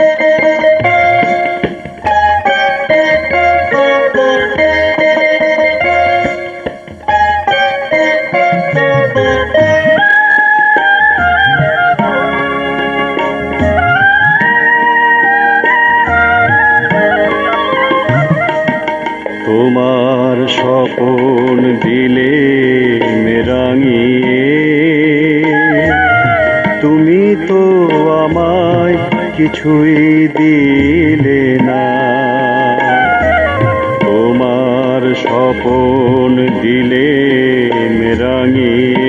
তোমার স্বপন দিলে রাঙিয়ে, তুমি তো আমায় কিছুই দিলে না। তোমার স্বপন দিলে রাঙিয়ে,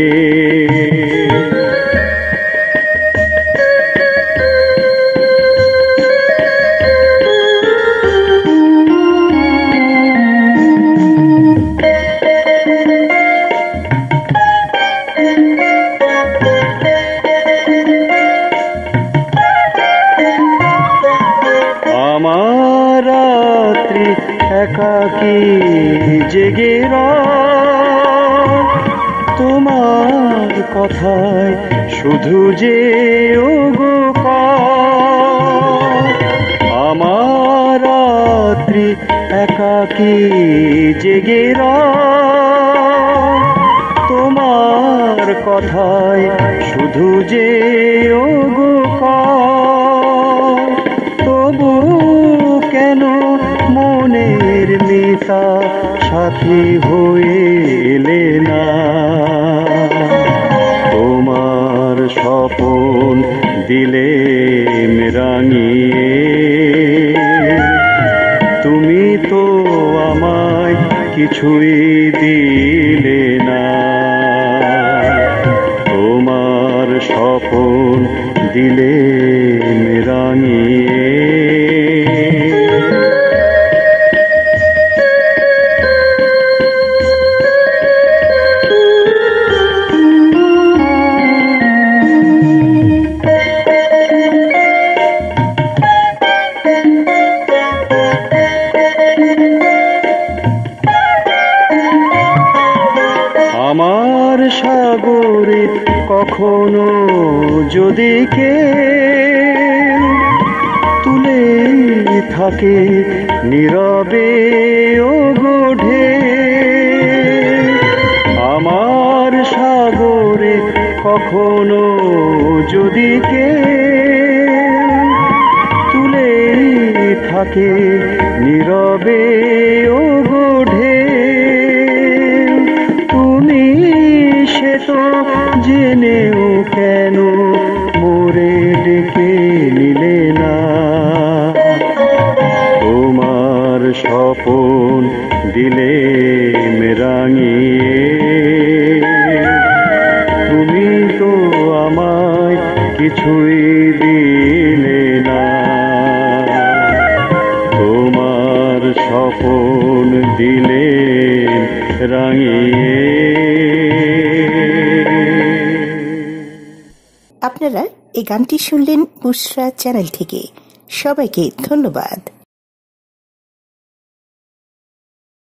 আমার রাত্রি একাকী জেগে তোমার কথায় শুধু যে ওগো আমার রাত্রি একাকী জেগে তোমার কথায় শুধু যে ওগো তবু কেন মনের মিতা সাথী হয়ে এলে না। তোমার স্বপন দিলে রাঙিয়ে, তুমি তো আমায় কিছুই দিলে না। তোমার স্বপন দিলে রাঙিয়ে, আমার সাগরে কখনো যদি কে তুলে থাকে নীরবে ওগো ঢেউ, আমার সাগরে কখনো যদি কে তুলে থাকে নীরবে ওগো ঢেউ, তুমি সে তো জেনেও কেন মোরে ডেকে নিলে না। তোমার স্বপন দিলে রাঙিয়ে, তুমি তো আমায় কিছুই দিলে না। তোমার স্বপন দিলে রাঙিয়ে। আপনারা এই গানটি শুনলেন বুশরা চ্যানেল থেকে। সবাইকে ধন্যবাদ।